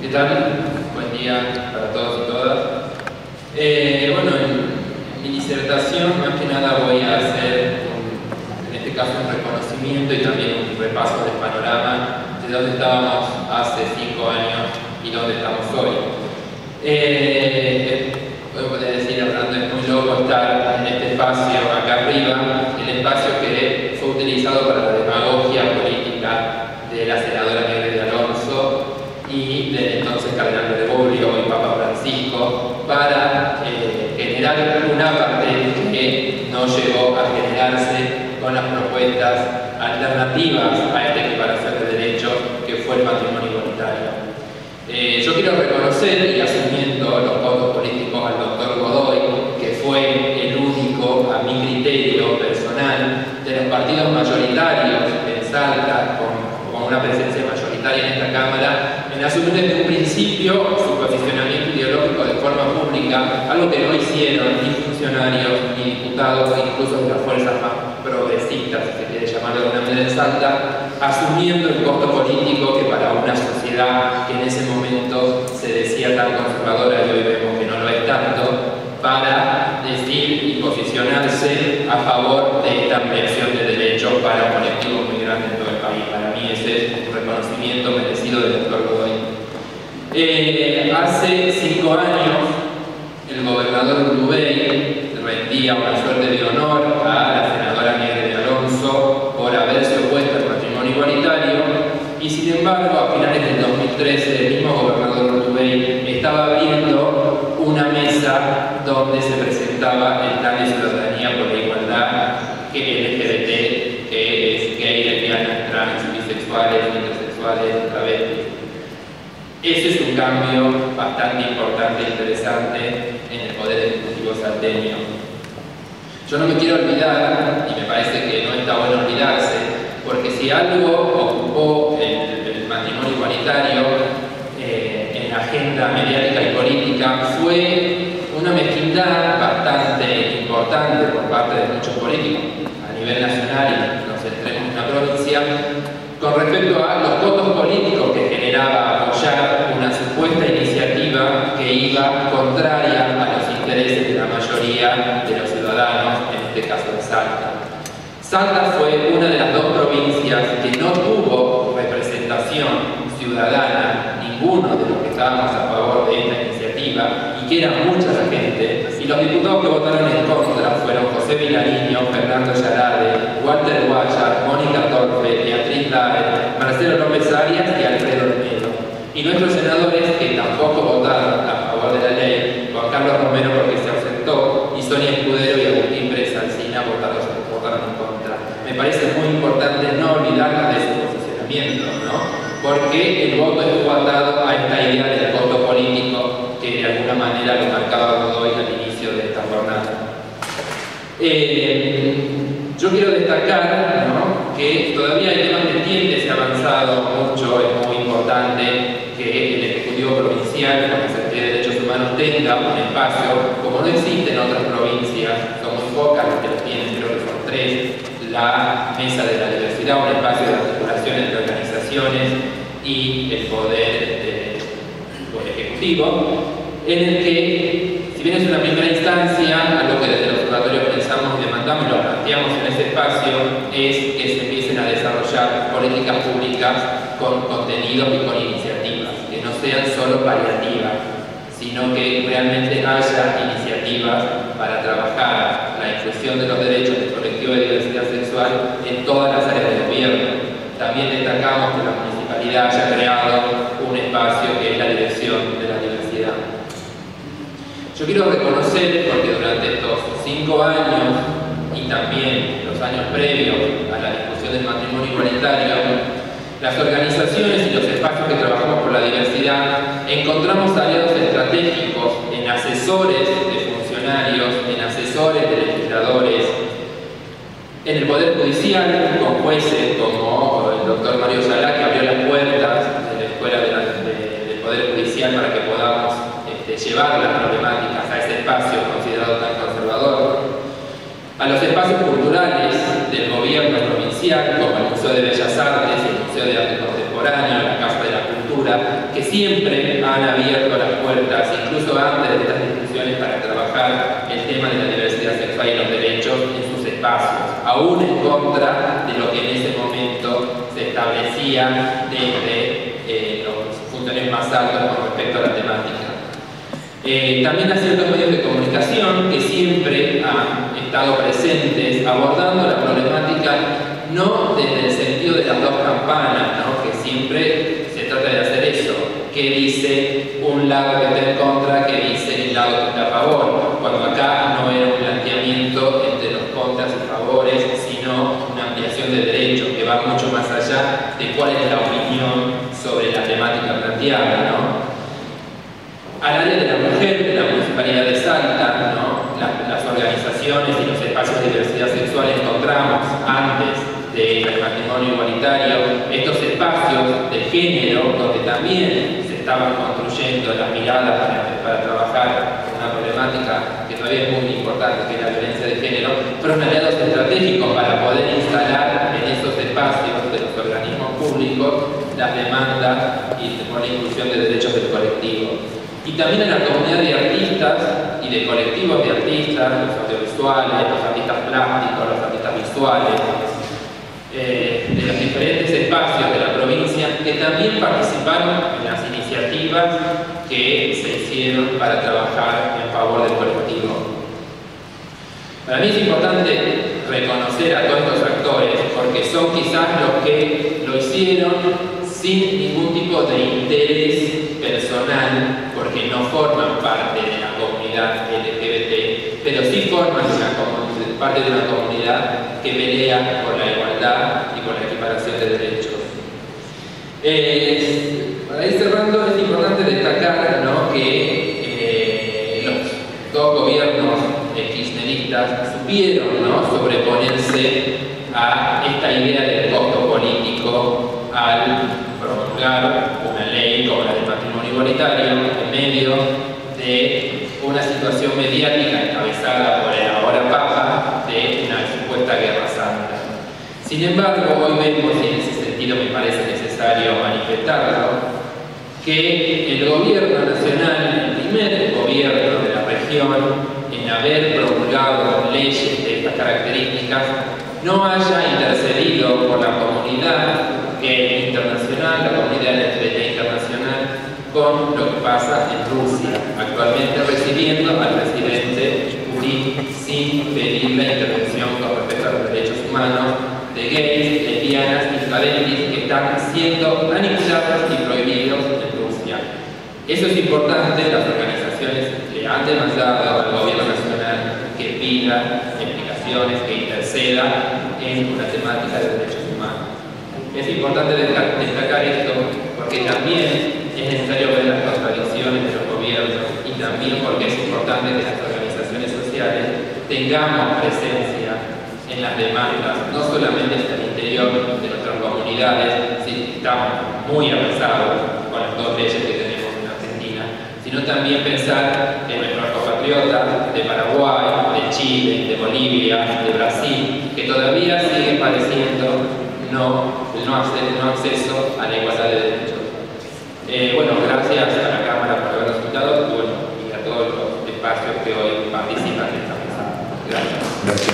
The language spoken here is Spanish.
¿Qué tal? Buen día para todos y todas. Bueno, en mi disertación más que nada voy a hacer, en este caso, un reconocimiento y también un repaso del panorama de dónde estábamos hace 5 años y dónde estamos hoy. Voy a decir, hablando, es muy loco estar en este espacio acá arriba, el espacio que fue utilizado para la demagogia política de la senadora Negri de Alonso y del entonces cardenal Bergoglio y Papa Francisco para generar una parte que no llegó a generarse con las propuestas alternativas a esta equiparación de derechos que fue el matrimonio igualitario. Yo quiero reconocer, y asumiendo los votos políticos al doctor Godoy, que fue el único, a mi criterio personal, de los partidos mayoritarios en Salta, con una presencia mayoritaria en esta Cámara, en asumir desde un principio su posicionamiento ideológico de forma pública, algo que no hicieron ni funcionarios ni diputados, incluso de las fuerzas más progresistas, si se quiere llamar de alguna manera en Salta, asumiendo el costo político que para una sociedad que en ese momento se decía tan conservadora y hoy vemos que no lo es tanto, para decir y posicionarse a favor de esta ampliación de derechos para un colectivo muy grande en todo el país. Para mí ese es un reconocimiento merecido del doctor Godoy. Hace 5 años el gobernador Urtubey rendía una suerte de honor a la senadora Negri de Alonso por haberse opuesto al matrimonio igualitario y sin embargo a finales del 2013 el mismo gobernador Urtubey estaba abriendo una mesa donde se presentaba el plan de ciudadanía por la igualdad que LGBT, que es gay, lesbianas, trans, bisexuales, intersexuales, travestis. Ese es un cambio bastante importante e interesante en el poder ejecutivo salteño. Yo no me quiero olvidar, y me parece que no está bueno olvidarse, porque si algo ocupó el matrimonio igualitario en la agenda mediática y política fue una mezquindad bastante importante por parte de muchos políticos a nivel nacional y nos centremos en la provincia con respecto a los votos políticos que generaba apoyar una supuesta iniciativa que iba contraria a los intereses de la mayoría de los ciudadanos, en este caso de Salta. Salta fue una de las 2 provincias que no tuvo representación ciudadana, ninguno de los que estábamos a favor de esta iniciativa, y que era mucha la gente, y los diputados que votaron en contra fueron José Vilariño, Fernando Yarade, Walter Guayar, Mónica Torfe, Beatriz Laer, Marcelo López Arias y Alfredo Olmedo. Y nuestros senadores, que tampoco votaron a favor de la ley, Juan Carlos Romero porque se ausentó, y Sonia Escudero y Agustín Pérez Alsina votaron en contra. Me parece muy importante no olvidarnos de ese posicionamiento, ¿no? Porque el voto estuvo atado a esta idea del voto político que de alguna manera lo marcaba Godoy al inicio de esta jornada. Yo quiero destacar, ¿no?, que todavía hay temas pendientes, se ha avanzado mucho, es muy importante que el Ejecutivo Provincial, con la Secretaría de Derechos Humanos, tenga un espacio, como no existe en otras provincias, son muy pocas las que lo tienen, creo que son 3, la Mesa de la Diversidad, un espacio de articulación entre organizaciones y el poder ejecutivo, en el que, si bien es una primera instancia, algo que desde el observatorio pensamos y demandamos y lo planteamos en ese espacio, es que se empiecen a desarrollar políticas públicas con contenidos y con iniciativas, que no sean solo paliativas, sino que realmente haya iniciativas para trabajar la inclusión de los derechos del colectivo de diversidad sexual en todas las áreas del gobierno. También destacamos que la municipalidad haya creado un espacio que es la dirección de la diversidad. Yo quiero reconocer, porque durante estos 5 años y también los años previos a la discusión del matrimonio igualitario, las organizaciones y los espacios que trabajamos por la diversidad encontramos aliados estratégicos en asesores de funcionarios, en asesores de legisladores, en el Poder Judicial, con jueces como el doctor Mario Salá, que abrió las puertas de la Escuela del Poder Judicial para que podamos llevar las problemáticas a ese espacio considerado tan conservador, a los espacios culturales del gobierno provincial, como el Museo de Bellas Artes y el Museo de Arte Contemporáneo, la Casa de la Cultura, Cultura, que siempre han abierto las puertas, incluso antes de estas discusiones, para trabajar el tema de la diversidad sexual y los derechos en sus espacios, aún en contra de lo que en ese momento se establecía desde los funcionarios más altos con respecto a la temática. También a ciertos medios de comunicación que siempre han estado presentes abordando la problemática no desde el sentido de las dos campanas, ¿no? Que siempre se trata de hacer eso, que dice un lado que está en contra, que dice el lado que está a favor, cuando acá no era un planteamiento entre los contras y favores, sino una ampliación de derechos que va mucho más allá de cuál es la opinión sobre la temática planteada, ¿no? Al área de la mujer, de la Municipalidad de Salta, ¿no? Las organizaciones y los espacios de diversidad sexual encontramos antes del matrimonio igualitario estos espacios de género donde también se estaban construyendo las miradas para trabajar una problemática que todavía es muy importante, que es la violencia de género, fueron aliados estratégicos para poder instalar en esos espacios de los organismos públicos las demandas y por la inclusión de derechos del colectivo. Y también en la comunidad de artistas y de colectivos de artistas, los audiovisuales, los artistas plásticos, los artistas visuales, de los diferentes espacios de la provincia que también participaron en las iniciativas que se hicieron para trabajar en favor del colectivo. Para mí es importante reconocer a todos estos actores porque son quizás los que lo hicieron sin ningún tipo de interés personal, porque no forman parte de la comunidad LGBT, pero sí forman parte de una comunidad que pelea por la igualdad y por la equiparación de derechos. Para ir cerrando, es importante destacar, ¿no?, que los dos gobiernos kirchneristas supieron, ¿no?, sobreponerse a esta idea del costo político al promulgar una ley como la del matrimonio igualitario en medio de una situación mediática encabezada por el ahora Papa de una supuesta guerra santa. Sin embargo, hoy vemos, y en ese sentido me parece necesario manifestarlo, que el gobierno nacional, el primer gobierno de la región en haber promulgado leyes de estas características, no haya intercedido por la comunidad internacional, la comunidad LGBT internacional, con lo que pasa en Rusia, actualmente recibiendo al presidente Putin sin pedir la intervención con respecto a los derechos humanos de gays, lesbianas y travestis que están siendo manipulados y prohibidos en Rusia. Eso es importante, las organizaciones le han demandado al gobierno nacional que pida explicaciones, que interceda en una temática de derechos humanos. Es importante destacar esto porque también es necesario ver las contradicciones de los gobiernos y también porque es importante que las organizaciones sociales tengamos presencia en las demandas, no solamente en el interior de nuestras comunidades, si estamos muy avanzados con las dos leyes que tenemos en Argentina, sino también pensar en nuestros compatriotas de Paraguay, de Chile, de Bolivia, de Brasil, que todavía siguen padeciendo no acceso a la igualdad de derechos. Bueno, gracias a la Cámara por habernos invitado y a todos los espacios que hoy participan en esta mesa. Gracias.